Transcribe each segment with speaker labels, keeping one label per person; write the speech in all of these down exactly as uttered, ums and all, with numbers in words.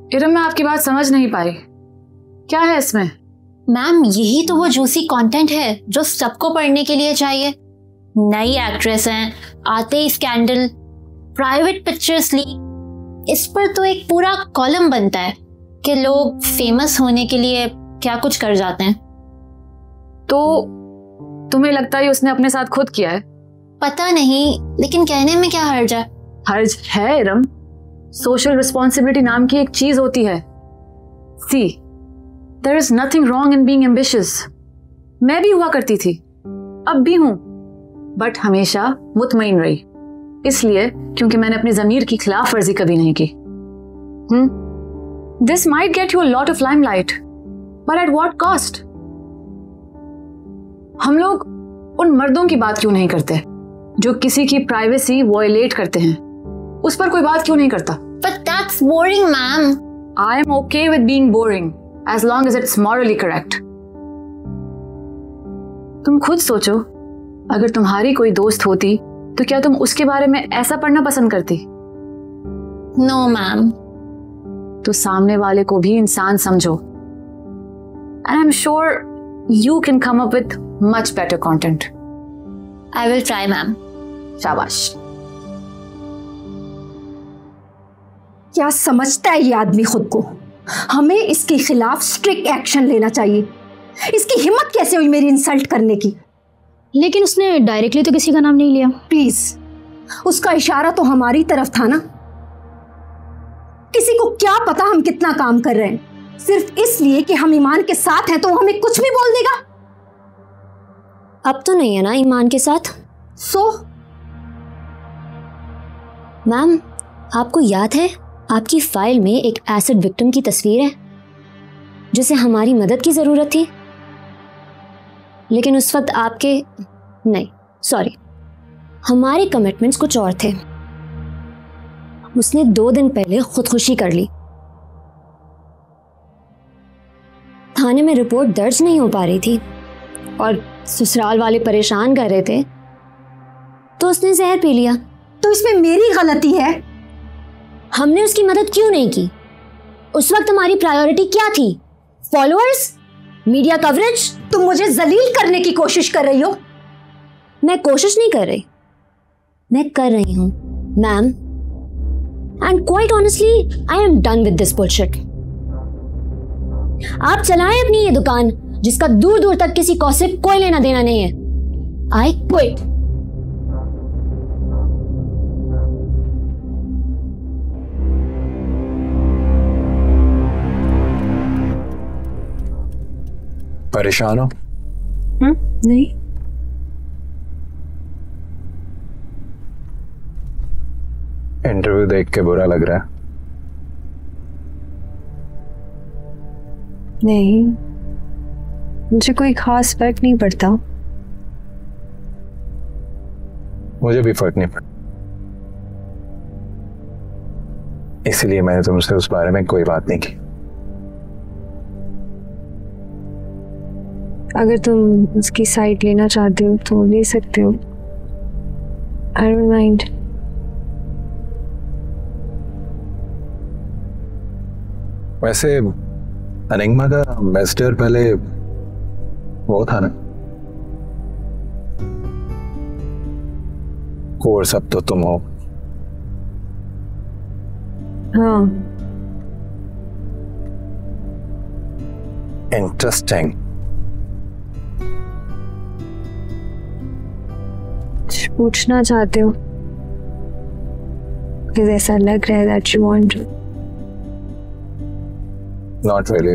Speaker 1: इरम, मैं आपकी बात समझ नहीं पाई, क्या है इसमें?
Speaker 2: मैम यही तो वो जूसी कंटेंट है जो सबको पढ़ने के लिए चाहिए। नई एक्ट्रेस हैं, आते ही स्कैंडल, प्राइवेट पिक्चर्स लीक, इस पर तो एक पूरा कॉलम बनता है कि लोग फेमस होने के लिए क्या कुछ कर जाते हैं।
Speaker 1: तो तुम्हें लगता है उसने अपने साथ खुद किया है?
Speaker 2: पता नहीं, लेकिन कहने में क्या हर्ज है?
Speaker 1: हर्ज है इरम, सोशल रिस्पॉन्सिबिलिटी नाम की एक चीज होती है। See, there is nothing wrong in being ambitious. मैं भी हुआ करती थी, अब भी हूं, बट हमेशा मुतमईन रही, इसलिए क्योंकि मैंने अपनी जमीर की खिलाफ वर्जी कभी नहीं की। Hmm this might get you a lot of limelight, but at what cost? हम लोग उन मर्दों की बात क्यों नहीं करते जो किसी की प्राइवेसी वॉयलेट करते हैं? उस पर कोई बात क्यों नहीं करता?
Speaker 2: But that's boring, ma'am.
Speaker 1: I am okay with being boring as long as it's morally correct. तुम खुद सोचो, अगर तुम्हारी कोई दोस्त होती तो क्या तुम उसके बारे में ऐसा पढ़ना पसंद करती?
Speaker 2: No, ma'am.
Speaker 1: तो सामने वाले को भी इंसान समझो, and I'm sure you can come up with much better content.
Speaker 2: I will try, ma'am.
Speaker 1: शाबाश।
Speaker 3: क्या समझता है ये आदमी खुद को? हमें इसके खिलाफ स्ट्रिक्ट एक्शन लेना चाहिए। इसकी हिम्मत कैसे हुई मेरी इंसल्ट करने की?
Speaker 4: लेकिन उसने डायरेक्टली तो किसी का नाम नहीं लिया।
Speaker 3: प्लीज, उसका इशारा तो हमारी तरफ था ना। किसी को क्या पता हम कितना काम कर रहे हैं? सिर्फ इसलिए कि हम ईमान के साथ हैं तो वो हमें कुछ भी बोल देगा?
Speaker 4: अब तो नहीं है ना ईमान के साथ।
Speaker 3: सो
Speaker 4: मैम, आपको याद है आपकी फाइल में एक एसिड विक्टिम की तस्वीर है जिसे हमारी मदद की जरूरत थी, लेकिन उस वक्त आपके नहीं सॉरी हमारे कमिटमेंट्स कुछ और थे। उसने दो दिन पहले खुदकुशी कर ली। थाने में रिपोर्ट दर्ज नहीं हो पा रही थी और ससुराल वाले परेशान कर रहे थे, तो उसने जहर पी लिया।
Speaker 3: तो इसमें मेरी गलती है?
Speaker 4: हमने उसकी मदद क्यों नहीं की? उस वक्त हमारी प्रायोरिटी क्या थी? फॉलोअर्स? Media coverage?
Speaker 3: तुम मुझे जलील करने की कोशिश कर रही हो?
Speaker 4: मैं कोशिश नहीं कर रही, मैं कर रही हूं ma'am, and quite honestly I am done with this bullshit. आप चलाएं अपनी ये दुकान जिसका दूर दूर तक किसी को से कोई लेना देना नहीं है। I quit.
Speaker 5: परेशान हो?
Speaker 1: हम्म नहीं।
Speaker 5: इंटरव्यू देख के बुरा लग रहा है?
Speaker 6: नहीं, मुझे कोई खास फर्क नहीं पड़ता।
Speaker 5: मुझे भी फर्क नहीं पड़ता, इसलिए मैंने तुमसे उस बारे में कोई बात नहीं की।
Speaker 6: अगर तुम उसकी साइड लेना चाहते हो तो ले सकते हो। I don't mind.
Speaker 5: वैसे अनिग्मा का एम्बेसडर पहले वो था ना? कोर्स अब तो तुम हो।
Speaker 6: हाँ,
Speaker 5: इंटरेस्टिंग।
Speaker 6: पूछना चाहते हो? मुझे ऐसा लग रहा है that you want to.
Speaker 5: Not really.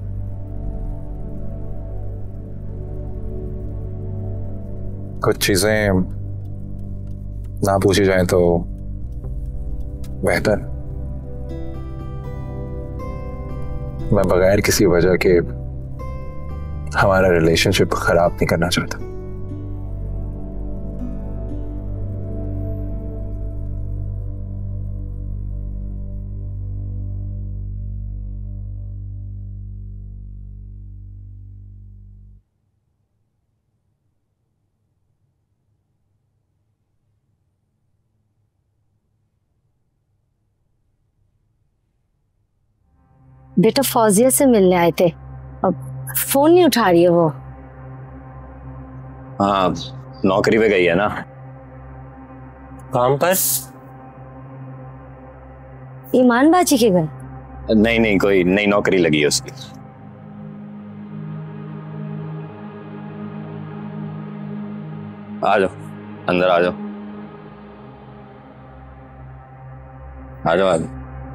Speaker 5: कुछ चीजें ना पूछी जाए तो बेहतर। मैं बगैर किसी वजह के हमारा रिलेशनशिप खराब नहीं करना चाहता।
Speaker 4: बेटा फौजिया से मिलने आए थे, अब फोन नहीं उठा रही है वो।
Speaker 7: हाँ नौकरी पे गई है ना।
Speaker 8: काम पर?
Speaker 4: ईमान बाजी के घर?
Speaker 7: नहीं नहीं, कोई नई नौकरी लगी है उसकी। आ जाओ अंदर, आ जाओ आ जाओ आ जाओ।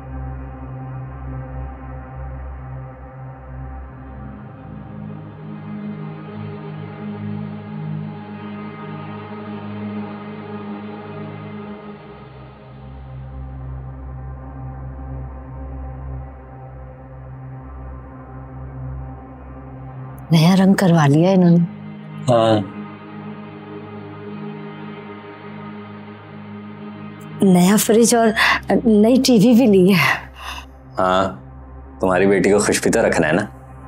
Speaker 4: नया रंग करवा लिया इन्होंने।
Speaker 8: हाँ
Speaker 4: नया फ्रिज और नई टीवी भी ली है।
Speaker 7: हाँ तुम्हारी बेटी को खुश भी तो रखना है ना।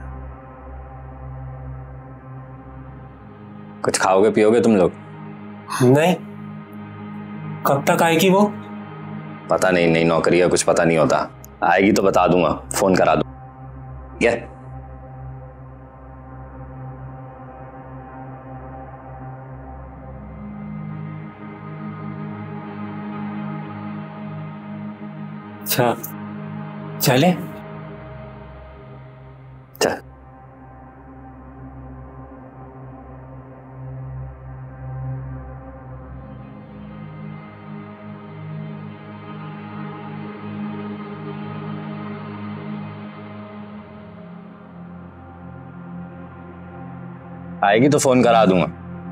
Speaker 7: कुछ खाओगे पियोगे तुम लोग?
Speaker 8: नहीं। कब तक आएगी वो?
Speaker 7: पता नहीं, नई नौकरी है, कुछ पता नहीं होता। आएगी तो बता दूंगा, फोन करा दूंगा। ठीक है?
Speaker 8: अच्छा चले?
Speaker 7: चल। आएगी तो फोन करा दूंगा।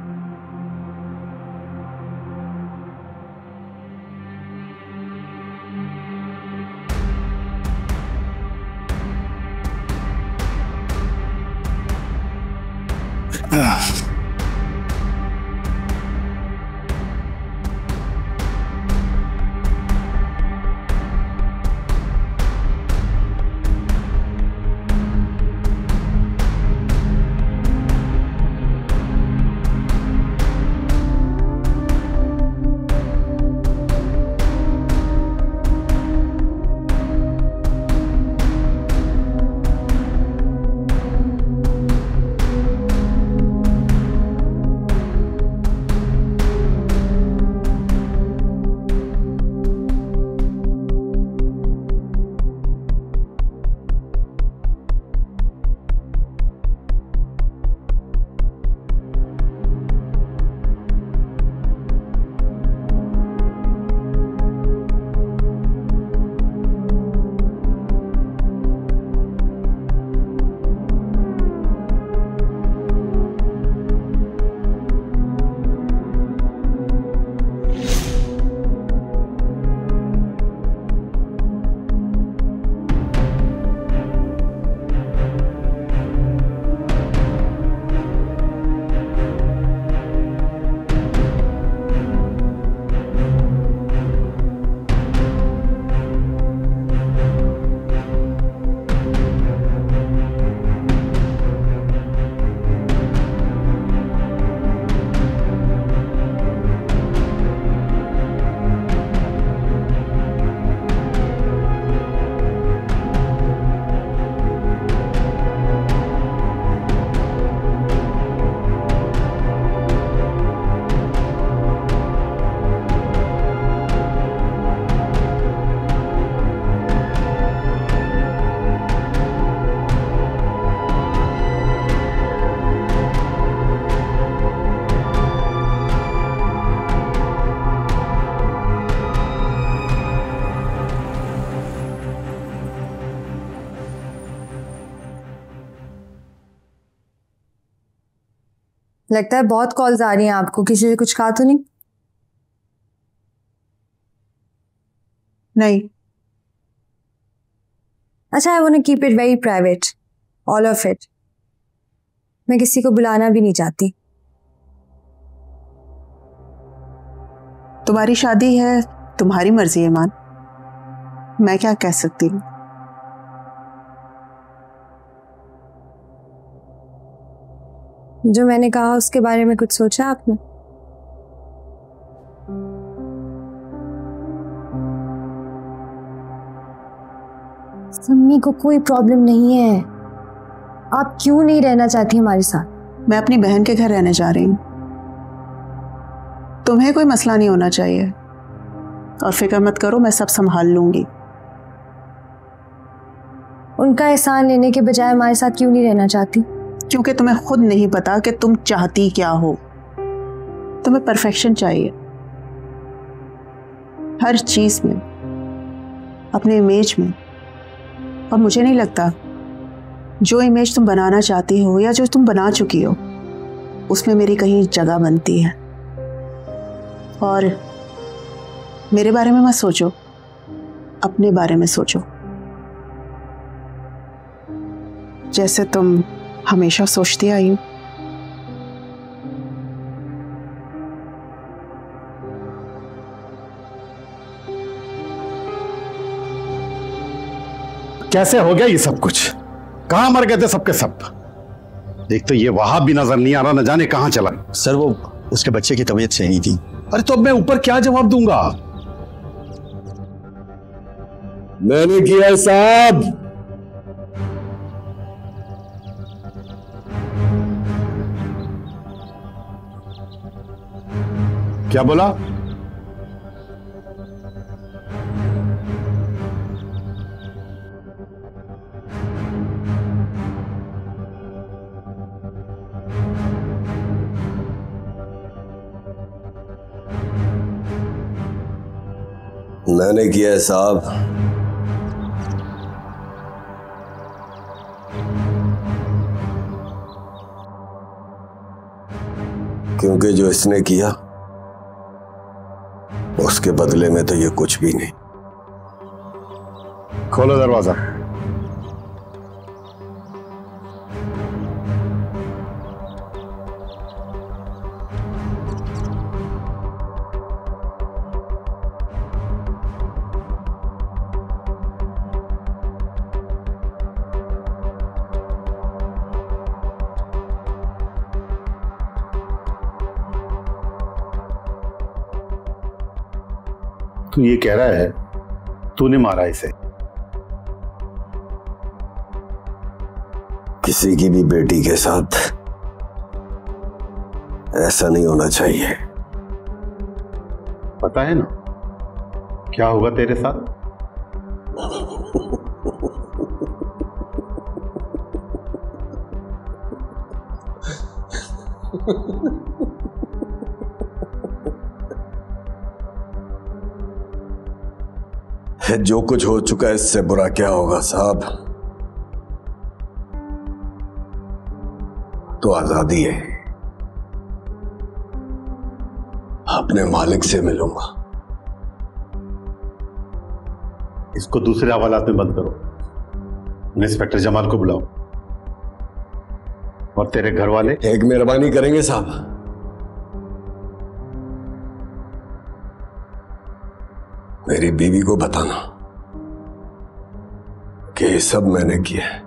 Speaker 6: लगता है बहुत कॉल्स आ रही हैं आपको, किसी से कुछ कहा तो नहीं?
Speaker 9: नहीं।
Speaker 6: अच्छा, I want to keep it very private, all of it. मैं किसी को बुलाना भी नहीं चाहती।
Speaker 9: तुम्हारी शादी है, तुम्हारी मर्जी है मान, मैं क्या कह सकती हूँ।
Speaker 6: जो मैंने कहा उसके बारे में कुछ सोचा आपने? मम्मी को कोई प्रॉब्लम नहीं है। आप क्यों नहीं रहना चाहती हमारे साथ?
Speaker 9: मैं अपनी बहन के घर रहने जा रही हूँ, तुम्हें कोई मसला नहीं होना चाहिए और फिक्र मत करो, मैं सब संभाल लूंगी।
Speaker 6: उनका एहसान लेने के बजाय हमारे साथ क्यों नहीं रहना चाहती?
Speaker 9: क्योंकि तुम्हें खुद नहीं पता कि तुम चाहती क्या हो। तुम्हें परफेक्शन चाहिए हर चीज में, अपने इमेज में, और मुझे नहीं लगता जो इमेज तुम बनाना चाहती हो या जो तुम बना चुकी हो उसमें मेरी कहीं जगह बनती है। और मेरे बारे में मत सोचो, अपने बारे में सोचो, जैसे तुम हमेशा सोचती आई हो।
Speaker 10: कैसे हो गया ये सब कुछ? कहां मर गए थे सबके सब? एक तो ये वहां भी नजर नहीं आ रहा, न जाने कहां चला।
Speaker 11: सर वो उसके बच्चे की तबीयत सही नहीं थी।
Speaker 10: अरे तो अब मैं ऊपर क्या जवाब दूंगा? मैंने किया है साहब। क्या बोला?
Speaker 12: मैंने किया है साहब। क्योंकि जो इसने किया उसके बदले में तो ये कुछ भी नहीं।
Speaker 10: खोलो दरवाजा। तू ये कह रहा है तूने मारा इसे?
Speaker 12: किसी की भी बेटी के साथ ऐसा नहीं होना चाहिए।
Speaker 10: पता है ना क्या होगा तेरे साथ?
Speaker 12: जो कुछ हो चुका है इससे बुरा क्या होगा साहब? तो आजादी है। अपने मालिक से मिलूंगा।
Speaker 10: इसको दूसरे हवालात में बंद करो। इंस्पेक्टर जमाल को बुलाओ। और तेरे घर वाले?
Speaker 12: एक मेहरबानी करेंगे साहब। मेरी बीवी को बताना कि ये सब मैंने किया है।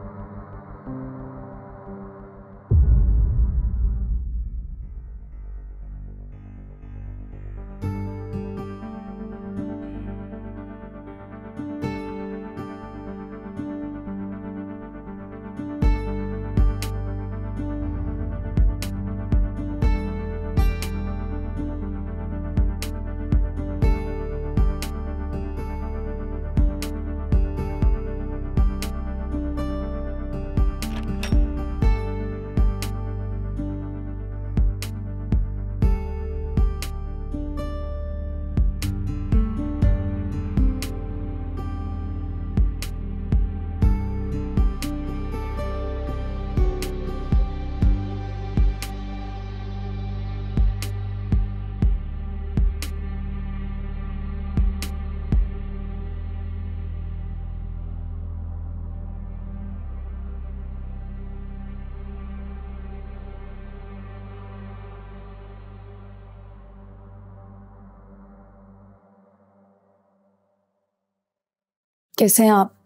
Speaker 6: कैसे हैं आप?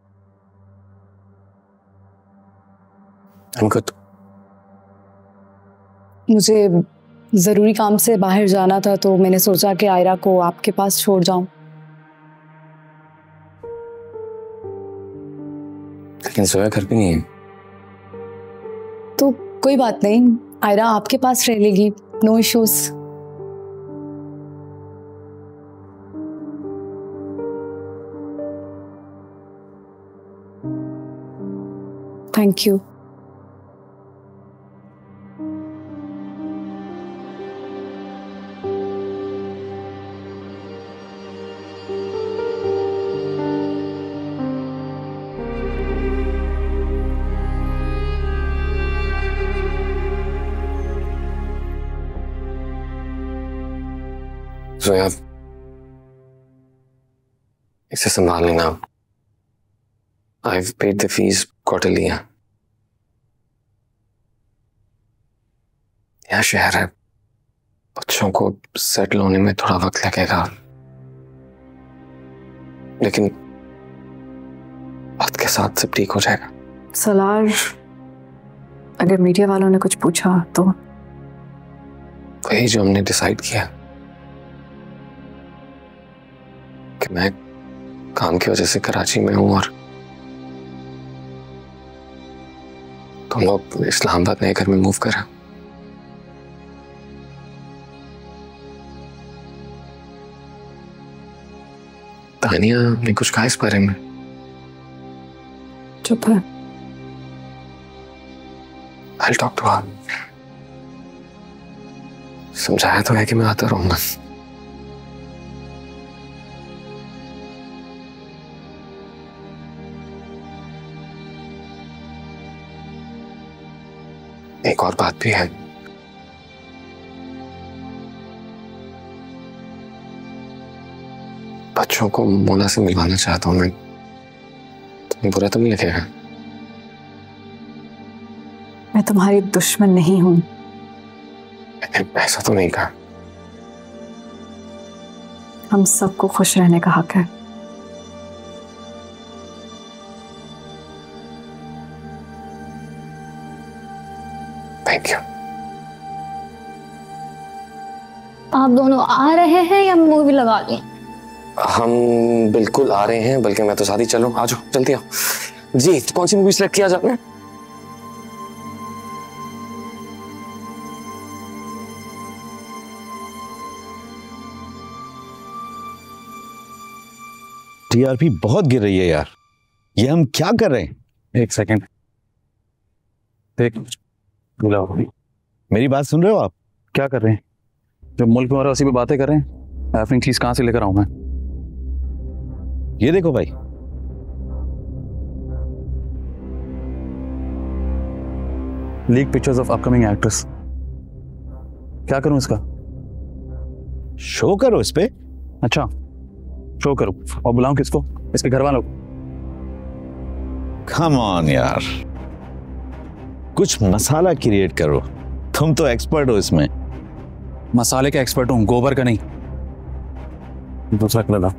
Speaker 12: I'm good.
Speaker 6: मुझे ज़रूरी काम से बाहर जाना था तो मैंने सोचा कि आयरा को आपके पास छोड़ जाऊं।
Speaker 7: लेकिन जोया घर पे नहीं है।
Speaker 1: तो कोई बात नहीं, आयरा आपके पास रह लेगी, no issues. Thank you.
Speaker 7: Zoya, इसे संभाल लेना। I've paid the fees quarterly है। यहाँ शहर है, बच्चों को सेटल होने में थोड़ा वक्त लगेगा, लेकिन वक्त के साथ सब ठीक हो जाएगा।
Speaker 1: सलार, अगर मीडिया वालों ने कुछ पूछा तो?
Speaker 7: वही जो हमने डिसाइड किया कि मैं काम की वजह से कराची में हूं और तुम लोग इस्लामाबाद नए घर में मूव कर रहे हो। तानिया ने कुछ कहा इस बारे में?
Speaker 1: चुप है।
Speaker 7: I'll talk to her। समझाया तो है कि मैं आता रहूंगा। एक और बात भी है, बच्चों को मोना से मिलवाना चाहता हूं मैं। तुम्हें बुरा तो नहीं लगेगा?
Speaker 1: मैं तुम्हारी दुश्मन नहीं हूं।
Speaker 7: ऐसा तो नहीं कहा।
Speaker 1: हम सबको खुश रहने का हक है।
Speaker 7: Thank you.
Speaker 2: आप दोनों आ रहे हैं या मूवी लगा लें?
Speaker 7: हम बिल्कुल आ रहे हैं, बल्कि मैं तो साथ ही चलूं। आ जाओ, जल्दी आओ। जी, कौन सी मूवी सेलेक्ट किया आपने?
Speaker 11: टीआरपी बहुत गिर रही है यार, ये हम क्या कर रहे हैं?
Speaker 10: एक सेकंड देख,
Speaker 11: मेरी बात सुन रहे हो आप?
Speaker 10: क्या कर रहे हैं? जब मुल्क में उसी पे बातें कर रहे हैं, अपनी चीज कहां से लेकर आऊं मैं?
Speaker 11: ये देखो भाई,
Speaker 10: leak pictures of upcoming actress. क्या करूं इसका?
Speaker 11: शो करो इस पे।
Speaker 10: अच्छा, शो करो और बुलाऊं किसको? इसके घर वालों को?
Speaker 11: कम ऑन यार, कुछ मसाला क्रिएट करो, तुम तो एक्सपर्ट हो इसमें।
Speaker 10: मसाले के एक्सपर्ट हूं, गोबर का नहीं। दूसरा कलर ला।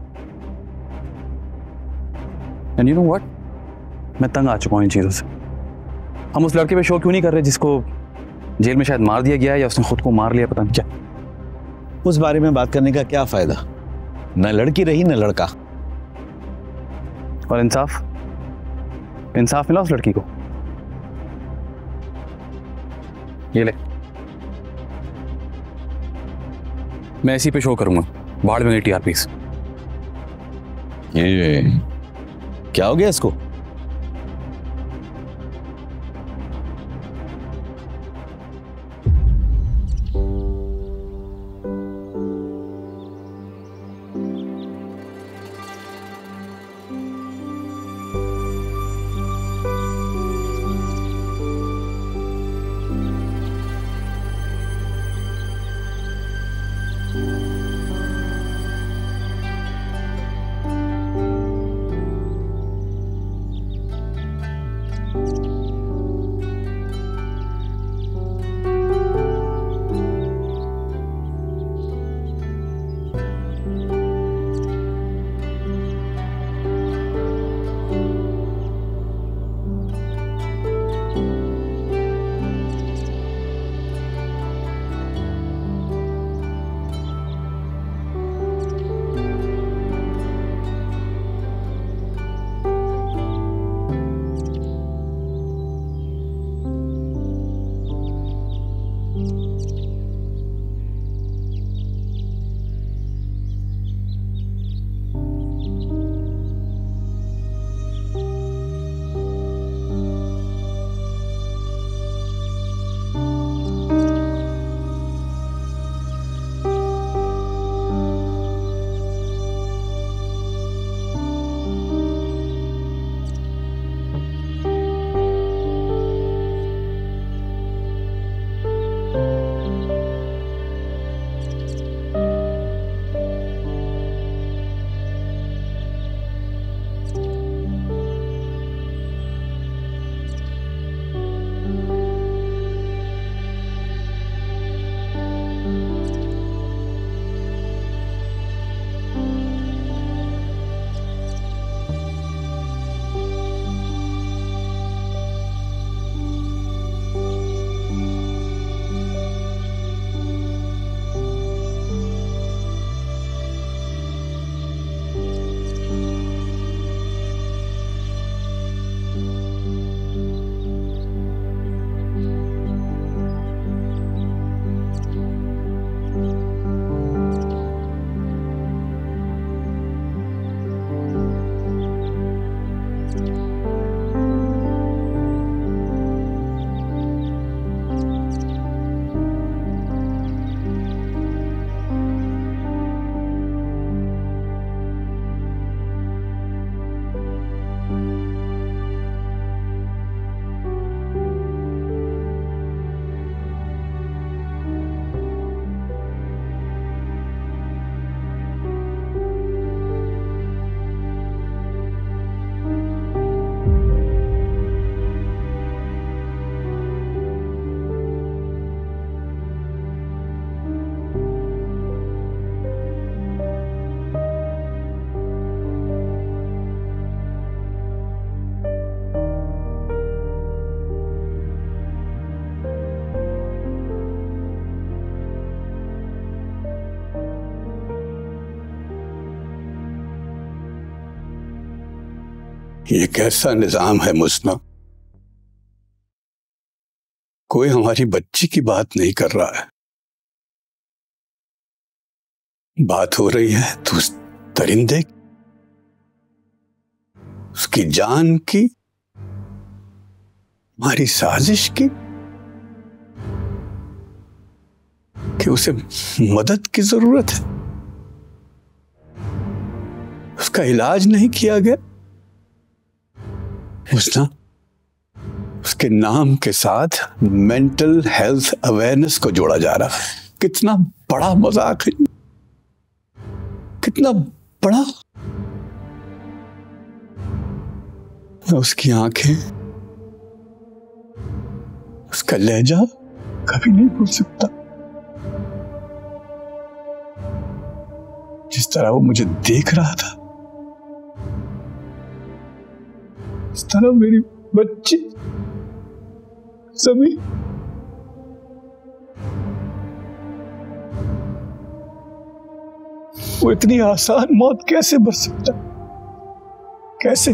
Speaker 10: एंड यू नो व्हाट, मैं तंग आ चुका हूं इन चीजों से। हम उस लड़के पे शो क्यों नहीं कर रहे जिसको जेल में शायद मार दिया गया है या उसने खुद को मार लिया, पता नहीं क्या।
Speaker 11: उस बारे में बात करने का क्या फायदा? न लड़की रही न लड़का।
Speaker 10: और इंसाफ इंसाफ मिला उस लड़की को? ये ले, मैं इसी पे शो करूंगा। बाढ़ में गई टीआरपीस।
Speaker 11: ये क्या हो गया इसको?
Speaker 13: ये कैसा निजाम है मुस्ना? कोई हमारी बच्ची की बात नहीं कर रहा है। बात हो रही है तो उस दरिंदे, उसकी जान की, हमारी साजिश की, कि उसे मदद की जरूरत है, उसका इलाज नहीं किया गया। मुस्ना, उसके नाम के साथ मेंटल हेल्थ अवेयरनेस को जोड़ा जा रहा है। कितना बड़ा मजाक है, कितना बड़ा। उसकी आंखें, उसका लहजा कभी नहीं भूल सकता। जिस तरह वो मुझे देख रहा था, इस तरह मेरी बच्ची सभी, वो इतनी आसान मौत कैसे बच सकता? कैसे?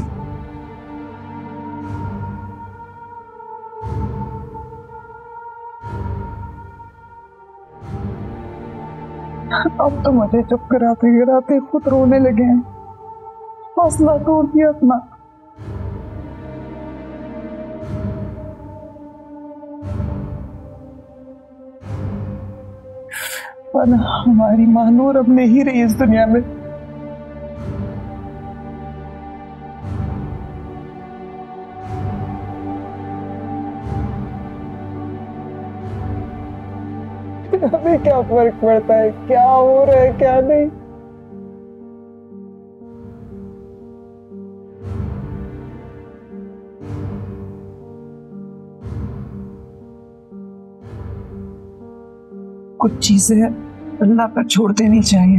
Speaker 14: अब तो मुझे चुप कराते कराते खुद रोने लगे हैं। हौसला तोड़ दिया अपना। पर हमारी महानूर अब नहीं रही इस दुनिया में। हमें क्या फर्क पड़ता है क्या हो रहा है क्या नहीं। कुछ चीजें अल्लाह पर छोड़ देनी चाहिए।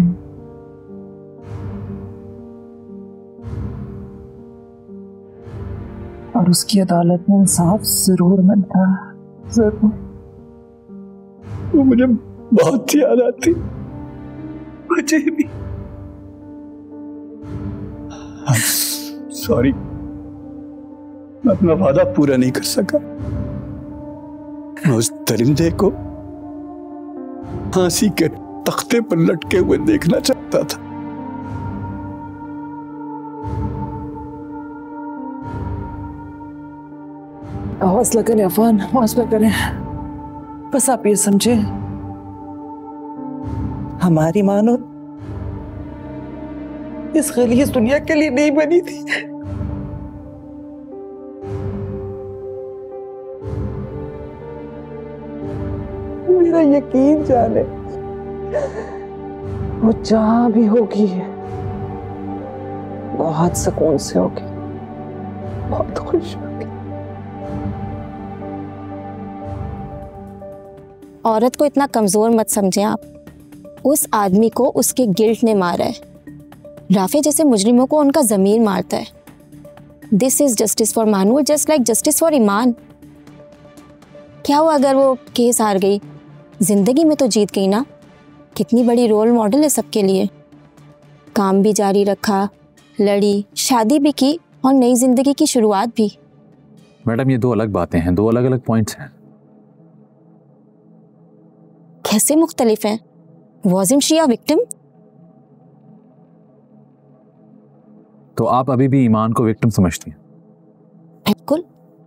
Speaker 14: और उसकी अदालत में इंसाफ जरूर मिलता, जरूर।
Speaker 13: वो मुझे बहुत याद आती, मुझे भी। सॉरी, मैं अपना वादा पूरा नहीं कर सका। मैं उस दरिंदे को फांसी के तख्ते पर लटके हुए देखना चाहता था।
Speaker 14: हौसला करें अफान, हौसला करें। बस आप ये समझे, हमारी मानो इस गलीज दुनिया के लिए नहीं बनी थी। मेरा यकीन जाने वो जहां भी होगी बहुत सुकून से होगी, बहुत खुश होगी।
Speaker 4: औरत को इतना कमजोर मत समझें आप। उस आदमी को उसके गिल्ट ने मारा है। राफे जैसे मुजरिमों को उनका जमीर मारता है। This is justice for Manoor just like justice for Iman. क्या हुआ अगर वो केस हार गई? जिंदगी में तो जीत गई ना। कितनी बड़ी रोल मॉडल है सबके लिए। काम भी जारी रखा, लड़ी, शादी भी की और नई जिंदगी की शुरुआत भी।
Speaker 10: मैडम ये दो अलग बातें हैं, दो अलग अलग पॉइंट्स हैं।
Speaker 4: कैसे मुख्तलिफ हैं? Wasn't she a victim?
Speaker 10: तो आप अभी भी ईमान को विक्टिम समझती हैं?
Speaker 4: बिल्कुल।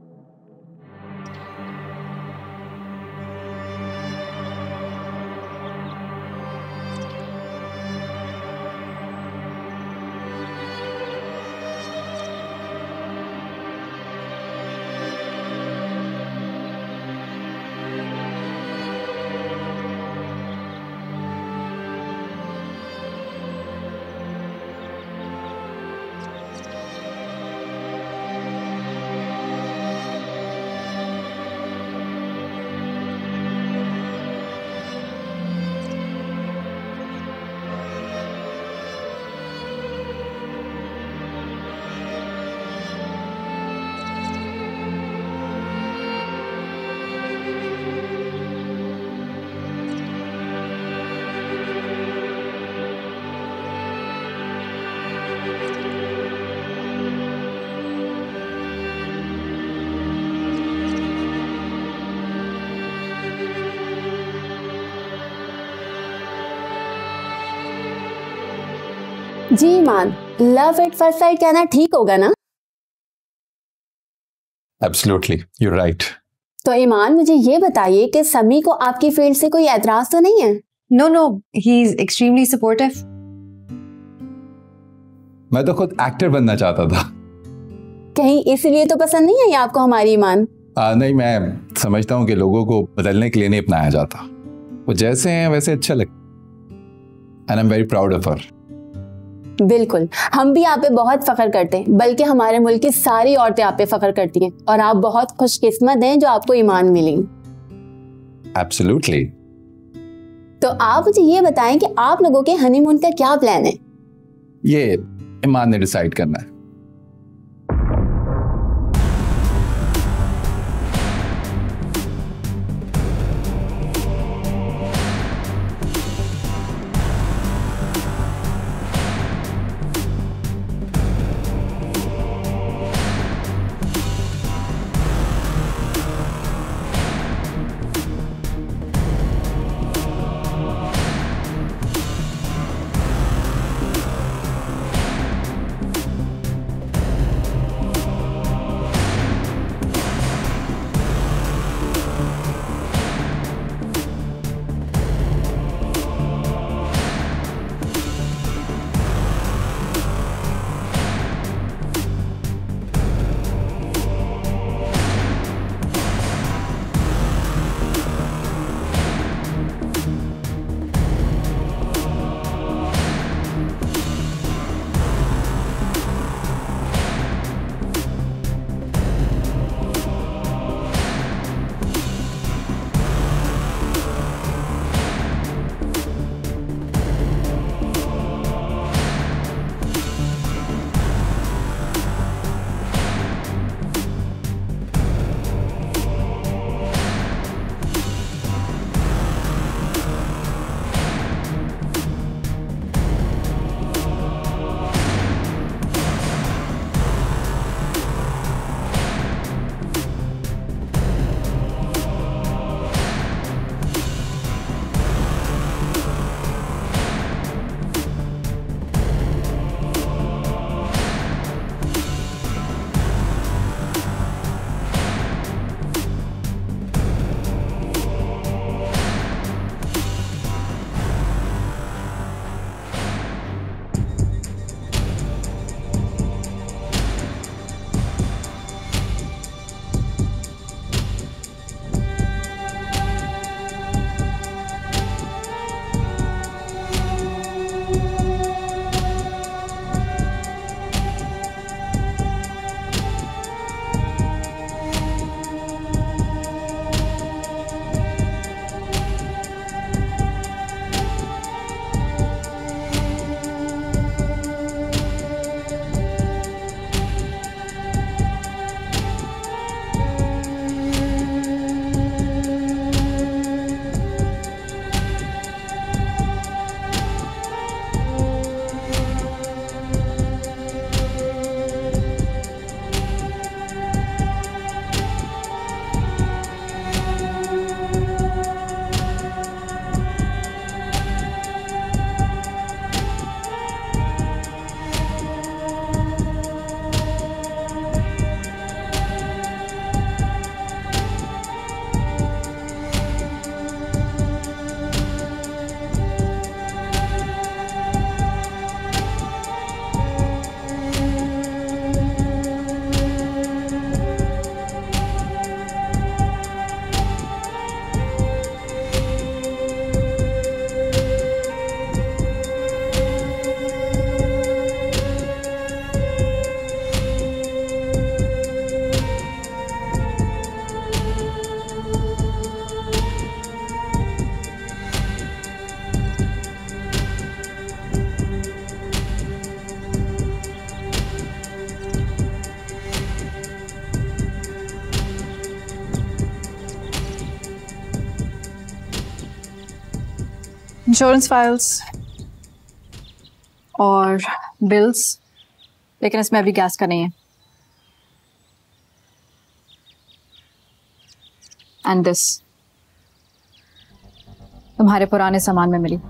Speaker 15: जी Iman, love at first sight कहना ठीक होगा ना?
Speaker 13: Absolutely, you're right.
Speaker 15: तो ईमान मुझे ये बताइए कि समी को आपकी फील्ड से कोई एतराज तो नहीं है?
Speaker 6: No no, he is extremely supportive.
Speaker 13: मैं तो खुद एक्टर बनना चाहता था।
Speaker 15: कहीं इसलिए तो पसंद नहीं आई आपको हमारी ईमान?
Speaker 13: आ, नहीं, मैं समझता हूँ कि लोगों को बदलने के लिए नहीं अपनाया जाता। वो जैसे हैं वैसे अच्छा लगता। And I am very proud of her.
Speaker 15: बिल्कुल, हम भी आप पे बहुत फख्र करते हैं, बल्कि हमारे मुल्क की सारी औरतें आप पे फख्र करती हैं और आप बहुत खुशकिस्मत हैं जो आपको ईमान मिली।
Speaker 13: Absolutely.
Speaker 15: तो आप मुझे ये बताएं कि आप लोगों के हनीमून का क्या प्लान है?
Speaker 13: ये ईमान ने डिसाइड करना है।
Speaker 16: इंश्योरेंस फाइल्स और बिल्स, लेकिन इसमें अभी गैस का नहीं है। एंड दिस तुम्हारे पुराने सामान में मिली।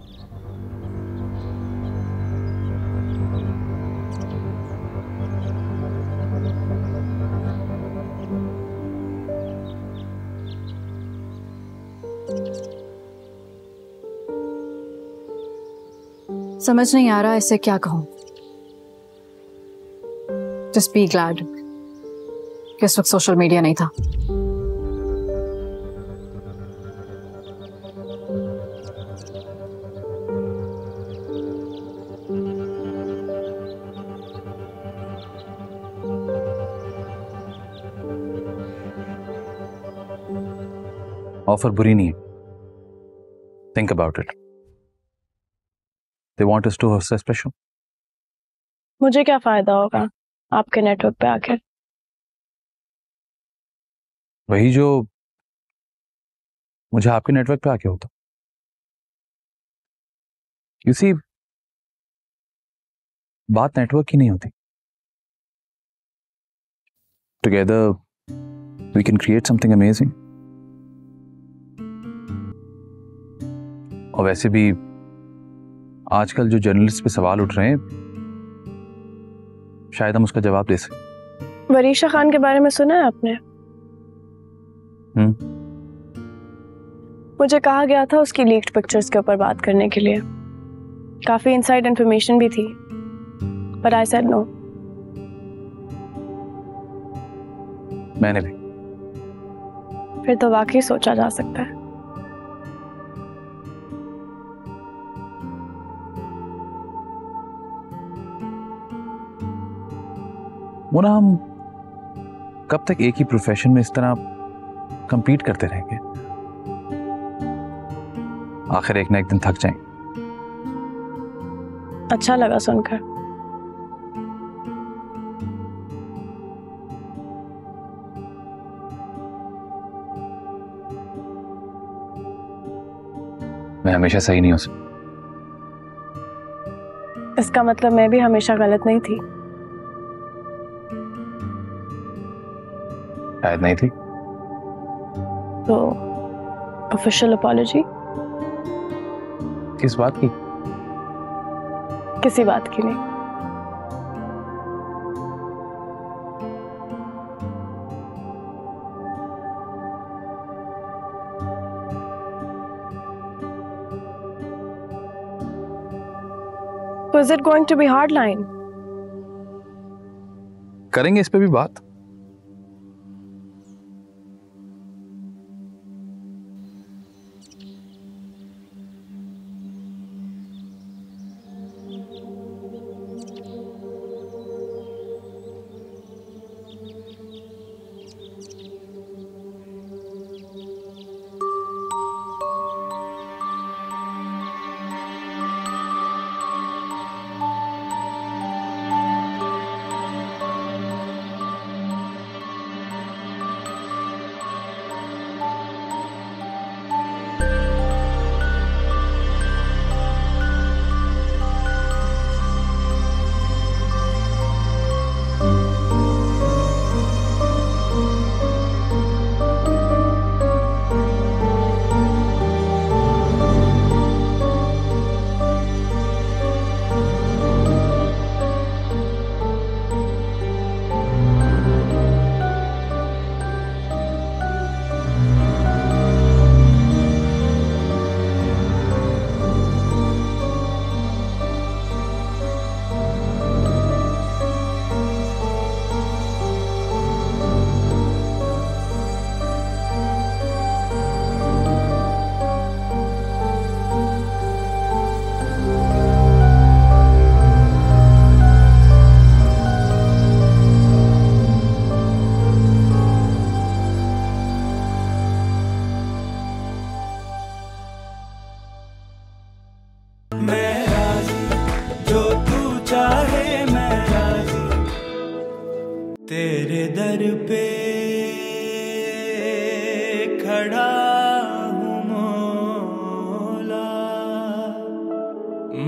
Speaker 16: समझ नहीं आ रहा इससे क्या कहूं। जस्ट बी ग्लैड कि इस वक्त सोशल मीडिया नहीं था।
Speaker 10: ऑफर बुरी नहीं है। Think about it. They want us to host a special.
Speaker 17: मुझे क्या फायदा होगा आपके नेटवर्क पे आके?
Speaker 10: वही जो मुझे आपके नेटवर्क पे आके होता। You see, बात नेटवर्क की नहीं होती। Together, we can create something amazing. और वैसे भी आजकल जो जर्नलिस्ट पे सवाल उठ रहे हैं, शायद हम उसका जवाब दे सकें।
Speaker 17: वरीशा खान के बारे में सुना है आपने?
Speaker 10: हम्म।
Speaker 17: मुझे कहा गया था उसकी लीक्ड पिक्चर्स के ऊपर बात करने के लिए। काफी इनसाइड इंफॉर्मेशन भी थी, बट आई सेड नो।
Speaker 10: मैंने भी।
Speaker 17: फिर तो वाकई सोचा जा सकता है।
Speaker 10: वो ना, हम कब तक एक ही प्रोफेशन में इस तरह कंपीट करते रहेंगे? आखिर एक ना एक दिन थक जाएंगे।
Speaker 17: अच्छा लगा सुनकर।
Speaker 10: मैं हमेशा सही नहीं हो सकता।
Speaker 17: इसका मतलब मैं भी हमेशा गलत नहीं थी।
Speaker 10: शायद नहीं थी।
Speaker 17: तो ऑफिशियल अपॉलॉजी?
Speaker 10: किस बात की?
Speaker 17: किसी बात की नहीं। So is it going to be hard line?
Speaker 10: करेंगे इस पे भी बात।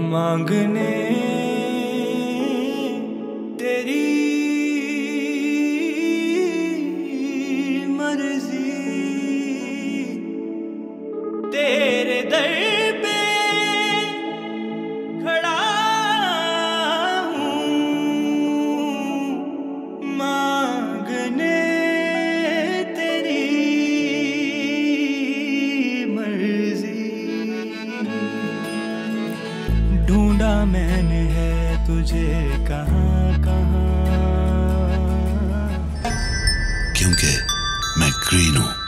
Speaker 18: मांगने तेरी मर्जी, तेरे दर पे खड़ा हूँ मांगने तेरी मर्जी। ढूंढा मैंने है तुझे कहाँ कहाँ,
Speaker 19: क्योंकि मैं ग्रीन हूँ।